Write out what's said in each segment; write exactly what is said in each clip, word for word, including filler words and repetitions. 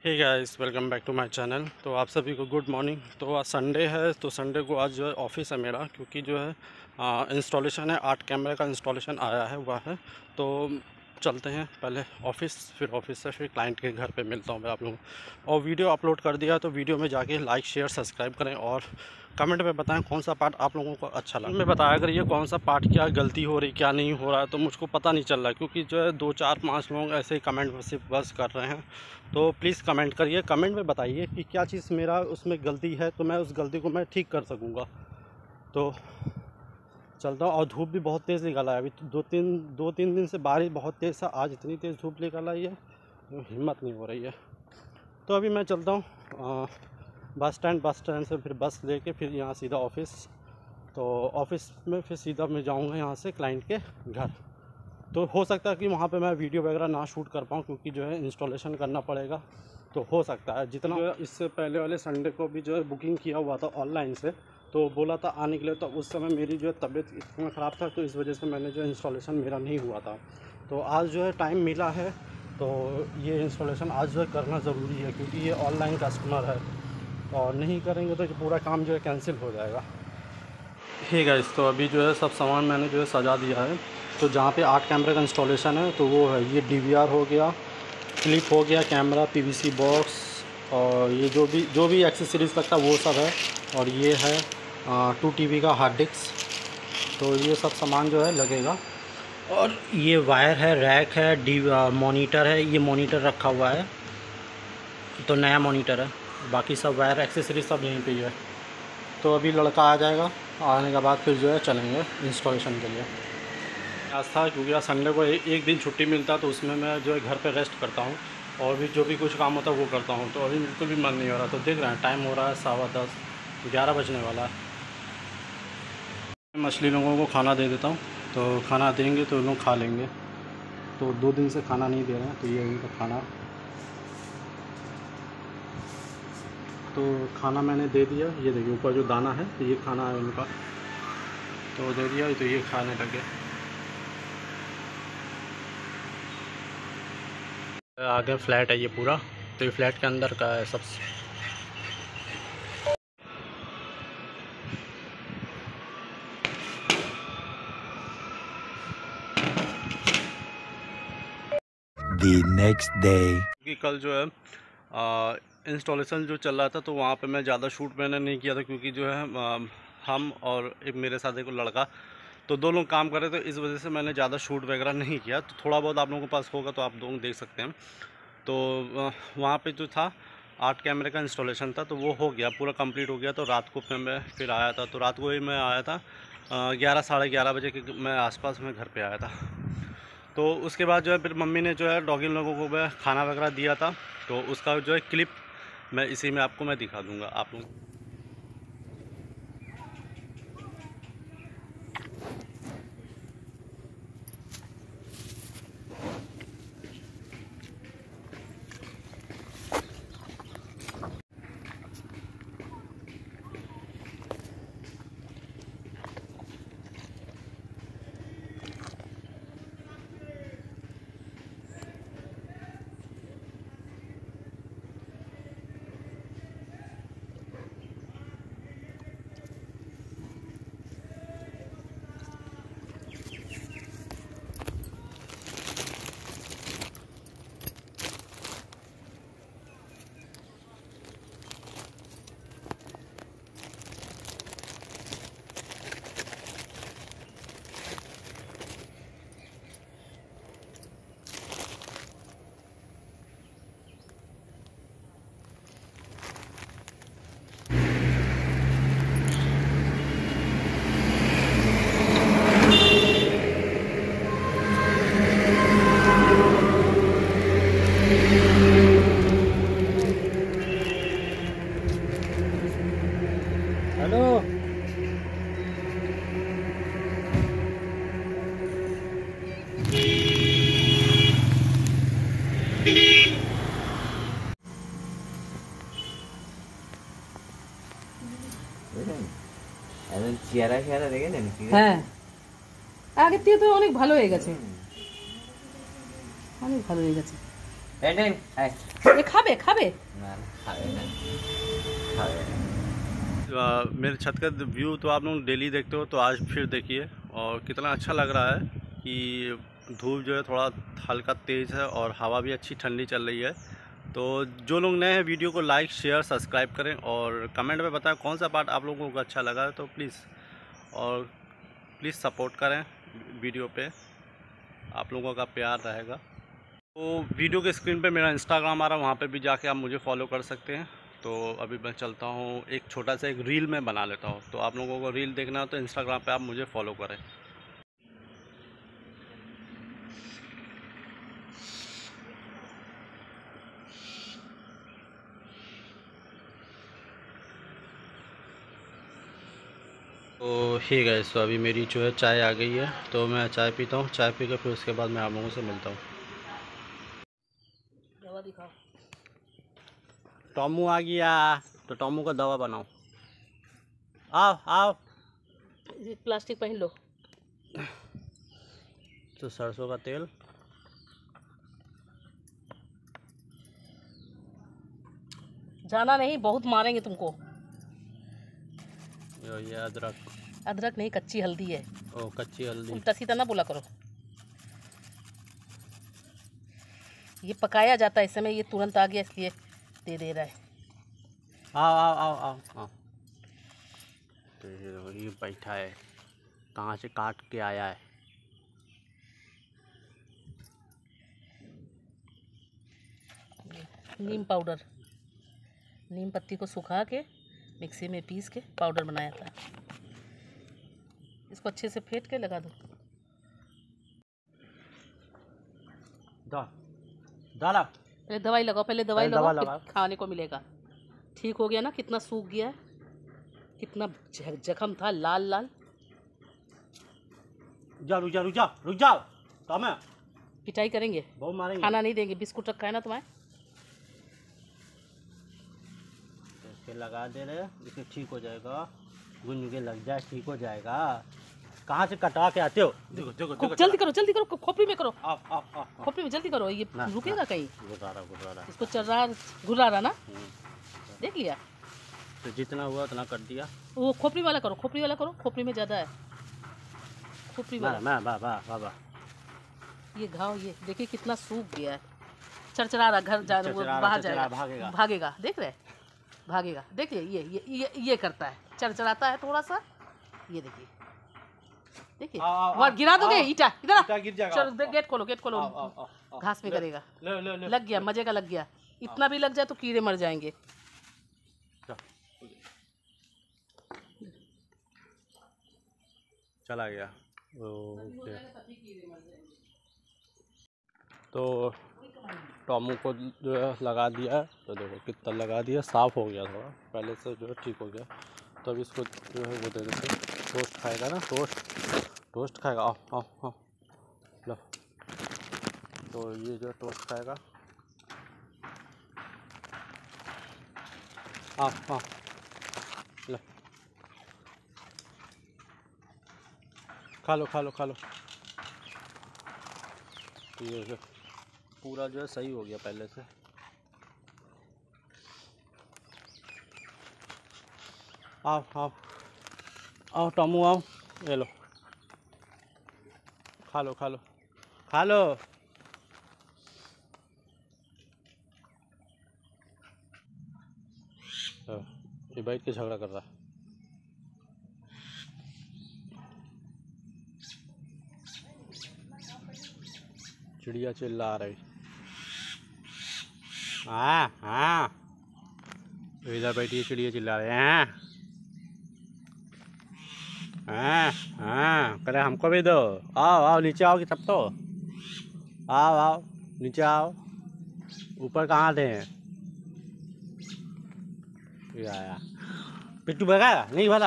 Hey guys, welcome back to my channel. तो आप सभी को गुड मॉर्निंग। तो आज संडे है, तो संडे को आज जो है ऑफिस है मेरा, क्योंकि जो है इंस्टॉलेशन है, आठ कैमरे का इंस्टॉलेशन आया है हुआ है। तो चलते हैं पहले ऑफिस, फिर ऑफिस से फिर क्लाइंट के घर पे मिलता हूँ मैं आप लोगों को। और वीडियो अपलोड कर दिया, तो वीडियो में जाके लाइक शेयर सब्सक्राइब करें और कमेंट में बताएं कौन सा पार्ट आप लोगों को अच्छा लगा। मैं बताया अगर ये कौन सा पार्ट, क्या गलती हो रही क्या नहीं हो रहा है, तो मुझको पता नहीं चल रहा है, क्योंकि जो है दो चार पाँच लोग ऐसे ही कमेंट सिर्फ बस कर रहे हैं। तो प्लीज़ कमेंट करिए, कमेंट में बताइए कि क्या चीज़ मेरा उसमें गलती है, तो मैं उस गलती को मैं ठीक कर सकूँगा। तो चलता हूँ। और धूप भी बहुत तेज़ निकला है अभी, तो दो तीन दो तीन दिन से बारिश बहुत तेज़ है, आज इतनी तेज़ धूप निकल आई है तो हिम्मत नहीं हो रही है। तो अभी मैं चलता हूँ बस स्टैंड, बस स्टैंड से फिर बस लेके फिर यहाँ सीधा ऑफिस। तो ऑफिस में फिर सीधा मैं जाऊँगा यहाँ से क्लाइंट के घर। तो हो सकता है कि वहाँ पे मैं वीडियो वगैरह ना शूट कर पाऊँ, क्योंकि जो है इंस्टॉलेशन करना पड़ेगा। तो हो सकता है जितना जो है, इससे पहले वाले संडे को भी जो है बुकिंग किया हुआ था ऑनलाइन से, तो बोला था आने के लिए। तो उस समय मेरी जो है तबीयत इतना ख़राब था, तो इस वजह से मैंने जो इंस्टॉलेशन मेरा नहीं हुआ था। तो आज जो है टाइम मिला है, तो ये इंस्टॉलेशन आज जो है करना ज़रूरी है, क्योंकि ये ऑनलाइन कस्टमर है और नहीं करेंगे तो पूरा काम जो है कैंसिल हो जाएगा। हे गाइस, तो अभी जो है सब सामान मैंने जो है सजा दिया है। तो जहाँ पे आठ कैमरे का इंस्टॉलेशन है, तो वो है ये डीवीआर हो गया, क्लिप हो गया, कैमरा, पीवीसी बॉक्स, और ये जो भी जो भी एक्सेसरीज़ लगता है वो सब है। और ये है टू टीवी का हार्ड डिस्क। तो ये सब सामान जो है लगेगा। और ये वायर है, रैक है, डी मॉनिटर है, ये मॉनिटर रखा हुआ है, तो नया मॉनिटर है। बाकी सब वायर एक्सेसरीज सब यहीं पे ही है। तो अभी लड़का आ जाएगा, आने के बाद फिर जो है चलेंगे इंस्टॉलेशन के लिए। आज था क्योंकि आज संडे को एक दिन छुट्टी मिलता, तो उसमें मैं जो है घर पे रेस्ट करता हूँ और भी जो भी कुछ काम होता है वो करता हूँ। तो अभी बिल्कुल भी मन नहीं हो रहा। तो देख रहे हैं टाइम हो रहा है सवा दस, ग्यारह बजने वाला है। मछली लोगों को खाना दे देता हूँ, तो खाना देंगे तो लोग खा लेंगे। तो दो दिन से खाना नहीं दे रहे हैं, तो ये उनका खाना। तो खाना मैंने दे दिया, ये देखिए ऊपर जो दाना है, तो ये खाना है उनका, तो दे दिया, तो ये खाने लगे। आगे फ्लैट है ये पूरा, तो ये फ्लैट के अंदर का है सब। The next day. कि कल जो है इंस्टॉलेशन जो चल रहा था, तो वहाँ पे मैं ज़्यादा शूट मैंने नहीं किया था, क्योंकि जो है आ, हम और एक मेरे साथ एक लड़का, तो दो लोग काम कर रहे थे। इस वजह से मैंने ज़्यादा शूट वगैरह नहीं किया। तो थोड़ा बहुत आप लोगों के पास होगा तो आप लोग देख सकते हैं। तो वहाँ पे जो था आठ कैमरे का इंस्टॉलेशन था, तो वो हो गया, पूरा कंप्लीट हो गया। तो रात को फिर मैं फिर आया था, तो रात को ही मैं आया था ग्यारह साढ़े ग्यारह बजे के मैं आसपास में घर पे आया था। तो उसके बाद जो है फिर मम्मी ने जो है डॉगी लोगों को मैं खाना वगैरह दिया था, तो उसका जो है क्लिप मैं इसी में आपको मैं दिखा दूँगा आप लोग। हेलो, চেহারা চেহারা দেখে নেন। হ্যাঁ, আগের থেকে তো অনেক ভালো হয়ে গেছে, অনেক ভালো হয়ে গেছে। ये खाबे खाबे आ, मेरे छत का व्यू तो आप लोग डेली देखते हो, तो आज फिर देखिए और कितना अच्छा लग रहा है कि धूप जो है थोड़ा हल्का तेज़ है और हवा भी अच्छी ठंडी चल रही है। तो जो लोग नए हैं वीडियो को लाइक शेयर सब्सक्राइब करें और कमेंट में बताएं कौन सा पार्ट आप लोगों को अच्छा लगा है, तो प्लीज़ और प्लीज़ सपोर्ट करें वीडियो पे, आप लोगों का प्यार रहेगा। तो वीडियो के स्क्रीन पे मेरा इंस्टाग्राम आ रहा है, वहाँ पे भी जाके आप मुझे फॉलो कर सकते हैं। तो अभी मैं चलता हूँ, एक छोटा सा एक रील में बना लेता हूँ। तो आप लोगों को रील देखना हो तो इंस्टाग्राम पे आप मुझे फॉलो करें। तो हे गाइस, तो अभी मेरी जो है चाय आ गई है, तो मैं चाय पीता हूँ। चाय पी कर फिर उसके बाद मैं आप लोगों से मिलता हूँ। दवा दिखाओ। टॉमू आ गया, तो टॉमू का दवा बनाओ। आओ आओ। प्लास्टिक पहन लो। तो सरसों का तेल, जाना नहीं, बहुत मारेंगे तुमको। ये अदरक, अदरक नहीं, कच्ची हल्दी है। ओ कच्ची हल्दी। उल्टा सीधा ना बोला करो। ये पकाया जाता है, इस समय ये तुरंत आ गया इसलिए दे दे रहा है। आओ आओ आओ आओ आओ। तो ये बैठा है, कहाँ से काट के आया है। नीम पाउडर, नीम पत्ती को सुखा के मिक्सी में पीस के पाउडर बनाया था। इसको अच्छे से फेंट के लगा दो। डाला। पहले दवाई लगाओ, पहले दवाई पहले दवा लगाओ, फिर खाने को मिलेगा। ठीक हो गया ना? कितना सूख गया है, कितना जख्म था लाल लाल। जा रुक जा रुक जा रुक जाओ, तो मैं पिटाई करेंगे, बहुत मारेंगे, खाना नहीं देंगे। बिस्कुट रखा है ना तुम्हारे, इसके लगा दे रहे, इसे ठीक हो जाएगा। गुंज के लग जाए, ठीक हो जाएगा। कहाँ से कटा के आते हो? देखो देखो देखो, जल्दी करो जल्दी करो, खोपड़ी में करो। आओ आओ आओ। खोपड़ी में जल्दी करो, ये रुकेगा कहीं? गुजारा गुजारा इसको चर्रा घुरा रहा ना, देख लिया। तो जितना हुआ उतना कर दिया। वो खोपड़ी वाला करो, खोपड़ी वाला करो, खोपड़ी में ज़्यादा है। खोपड़ी वाला। मैं बा बा बा बा। ये घाव, ये देखिए कितना सूख गया है, चरचरा रहा। घर जा बाहर जाएगा, भागेगा भागेगा, देख रहे, भागेगा। देखिए ये ये ये ये करता है, चरचराता है थोड़ा सा। ये देखिए देखिए, वहाँ गिरा दोगे ईटा, इधर गिर जाएगा। चलो गेट खोलो, गेट खोलो। घास में करेगा। ले, ले, ले। लग गया, मजे का लग गया। इतना भी लग जाए तो कीड़े मर जाएंगे। चला गया। ओके, तो टॉमू को जो है लगा दिया है, तो देखो कितना लगा दिया, साफ़ हो गया थोड़ा, पहले से जो है ठीक हो गया। तो अब इसको जो है वो दे देते। टोस्ट खाएगा ना, टोस्ट टोस्ट खाएगा। आओ आओ आओ लो। तो ये जो टोस्ट खाएगा, आओ आओ लो, खा लो खा लो खा लो। तो ये जो पूरा जो है सही हो गया पहले से। आओ आओ आओ टॉमू आओ, ये लो, खा लो खा लो खा लो। ये बैठ के झगड़ा कर रहा है। चिड़िया चिल्ला रही। हाँ हाँ, इधर बैठी है चिड़िया चिल्ला रहे हैं। हाँ हाँ, करे हमको भी दो। आओ आओ नीचे आओ कि तब तो आओ आओ नीचे आओ। ऊपर कहाँ थे? ये आया। पिट्टू भगा नहीं भरा?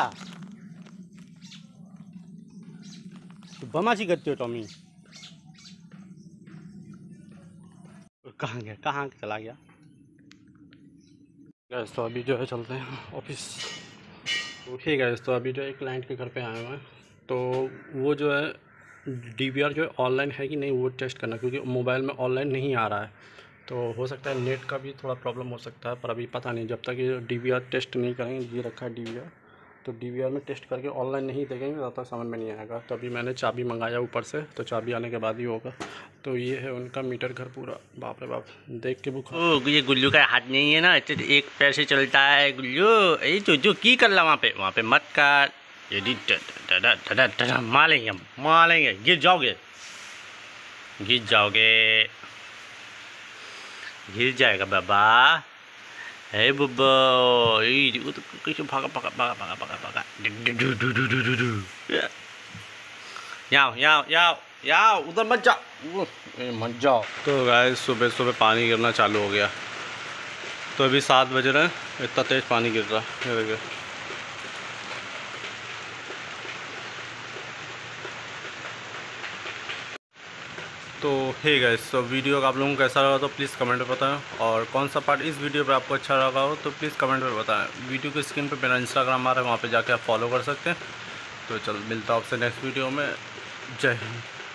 तो बमाची करते हो टॉमी। कहाँ गया, कहाँ चला गया? गैस तो अभी जो है चलते हैं ऑफिस। ठीक है, तो अभी जो है क्लाइंट के घर पे आए हुए हैं, तो वो जो है डी वी आर जो है ऑनलाइन है कि नहीं वो टेस्ट करना, क्योंकि मोबाइल में ऑनलाइन नहीं आ रहा है। तो हो सकता है नेट का भी थोड़ा प्रॉब्लम हो सकता है, पर अभी पता नहीं, जब तक ये डी वी आर टेस्ट नहीं करेंगे। ये रखा है डी वी आर, तो डी वी आर में टेस्ट करके ऑनलाइन नहीं देखेंगे तब तक समझ में नहीं आएगा। तो अभी मैंने चाबी मंगाया ऊपर से, तो चाबी आने के बाद ही होगा। तो ये है उनका मीटर घर पूरा। बाप रे बाप, देख के बुखार। ओ ये गुल्लू का हाथ नहीं है ना, एक पैर से चलता है गुल्लू। ये जो जो की कर रहा वहाँ पे, वहाँ पे मत कर, ये मारेंगे मारेंगे, गिर जाओगे गिर जाओगे गिर जाएगा बाबा। है बाबा, ये तो कैसे भागा भागा भागा भागा भागा भागा। याओ याओ याओ याओ, उधर मत जाओ मत जाओ। तो गाइस सुबह सुबह पानी गिरना चालू हो गया। तो अभी सात बज रहे हैं, इतना तेज़ पानी गिर रहा है, ये देखिए। तो हे गाइस, तो वीडियो आप लोगों को कैसा लगा तो प्लीज़ कमेंट में बताएं, और कौन सा पार्ट इस वीडियो पे आपको अच्छा लगा हो तो प्लीज़ कमेंट में बताएं। वीडियो के स्क्रीन पे मेरा इंस्टाग्राम आ रहा है, वहाँ पे जाके आप फॉलो कर सकते हैं। तो चल मिलता हूँ आपसे नेक्स्ट वीडियो में। जय हिंद।